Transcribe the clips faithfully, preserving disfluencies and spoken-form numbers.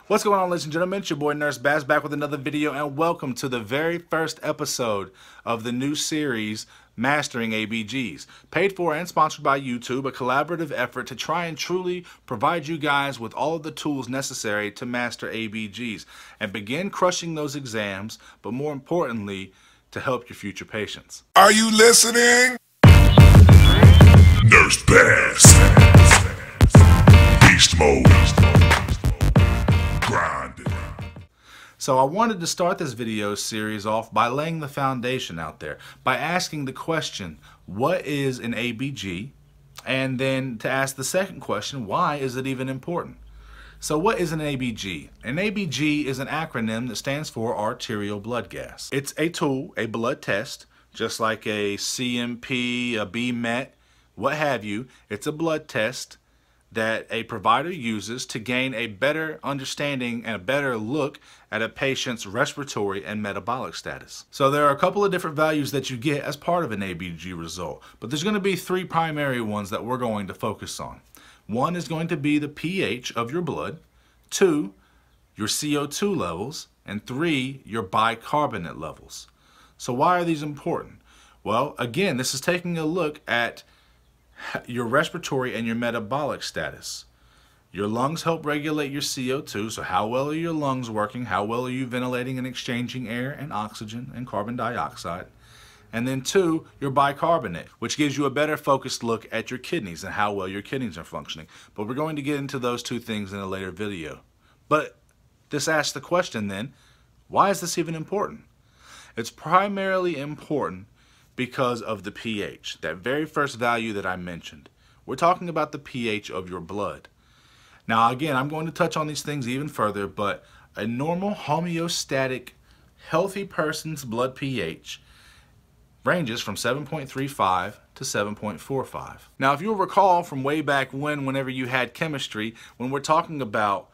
What's going on, ladies and gentlemen? It's your boy Nurse Baz back with another video, and welcome to the very first episode of the new series, Mastering A B Gs. Paid for and sponsored by YouTube, a collaborative effort to try and truly provide you guys with all of the tools necessary to master A B Gs and begin crushing those exams, but more importantly, to help your future patients. Are you listening? Nurse Baz. Beast mode. Grinding. So I wanted to start this video series off by laying the foundation out there, by asking the question, what is an A B G? And then to ask the second question, why is it even important? So what is an A B G? An A B G is an acronym that stands for arterial blood gas. It's a tool, a blood test, just like a C M P, a B M E T, what have you. It's a blood test that a provider uses to gain a better understanding and a better look at a patient's respiratory and metabolic status. So there are a couple of different values that you get as part of an A B G result, but there's going to be three primary ones that we're going to focus on. One is going to be the pH of your blood, two, your C O two levels, and three, your bicarbonate levels. So why are these important? Well, again, this is taking a look at your respiratory and your metabolic status. Your lungs help regulate your C O two, so how well are your lungs working? How well are you ventilating and exchanging air and oxygen and carbon dioxide? And then two, your bicarbonate, which gives you a better focused look at your kidneys and how well your kidneys are functioning. But we're going to get into those two things in a later video. But this asks the question then, why is this even important? It's primarily important because of the pH, that very first value that I mentioned. We're talking about the pH of your blood. Now again, I'm going to touch on these things even further, but a normal homeostatic healthy person's blood pH ranges from seven point three five to seven point four five. Now if you'll recall from way back when, whenever you had chemistry, when we're talking about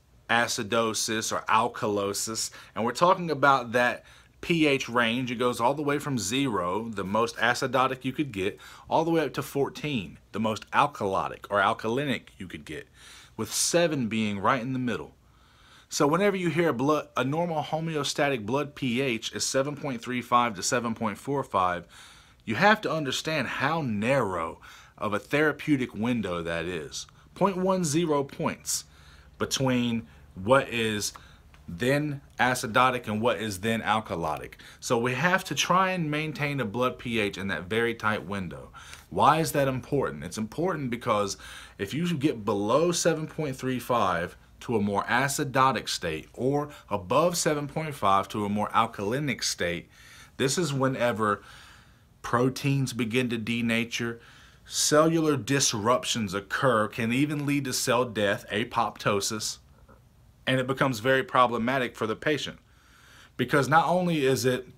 acidosis or alkalosis, and we're talking about that pH range, it goes all the way from zero, the most acidotic you could get, all the way up to fourteen, the most alkalotic or alkalinic you could get, with seven being right in the middle. So whenever you hear a, blood, a normal homeostatic blood pH is seven point three five to seven point four five, you have to understand how narrow of a therapeutic window that is. zero point one zero points between what is then acidotic and what is then alkalotic. So we have to try and maintain a blood pH in that very tight window. Why is that important? It's important because if you get below seven point three five to a more acidotic state, or above seven point five to a more alkalinic state, this is whenever proteins begin to denature, cellular disruptions occur, can even lead to cell death, apoptosis, and it becomes very problematic for the patient, because not only is it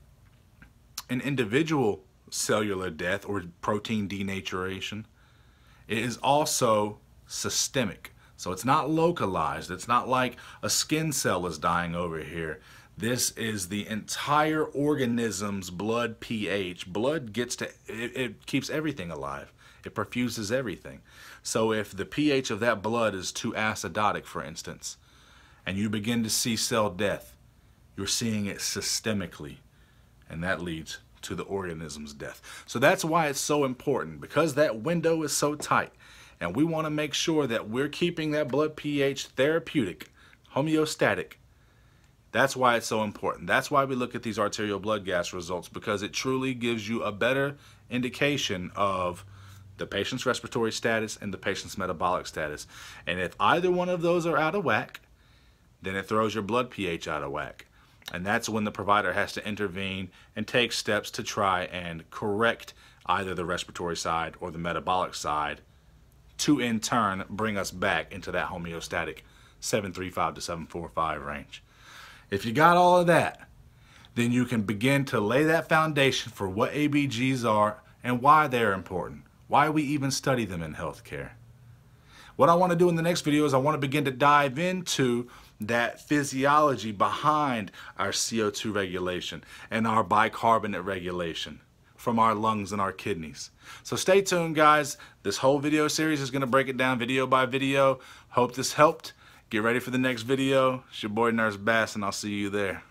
an individual cellular death or protein denaturation, it is also systemic. So it's not localized. It's not like a skin cell is dying over here. This is the entire organism's blood pH. Blood gets to, it, it keeps everything alive. It perfuses everything. So if the pH of that blood is too acidotic, for instance, and you begin to see cell death, you're seeing it systemically, and that leads to the organism's death. So that's why it's so important, because that window is so tight, and we want to make sure that we're keeping that blood pH therapeutic, homeostatic. That's why it's so important. That's why we look at these arterial blood gas results, because it truly gives you a better indication of the patient's respiratory status and the patient's metabolic status. And if either one of those are out of whack, then it throws your blood pH out of whack. And that's when the provider has to intervene and take steps to try and correct either the respiratory side or the metabolic side, to in turn bring us back into that homeostatic seven three five to seven four five range. If you got all of that, then you can begin to lay that foundation for what A B Gs are and why they're important, why we even study them in healthcare. What I want to do in the next video is I want to begin to dive into that physiology behind our C O two regulation and our bicarbonate regulation from our lungs and our kidneys. So stay tuned, guys. This whole video series is going to break it down video by video. Hope this helped. Get ready for the next video. It's your boy Nurse Bass, and I'll see you there.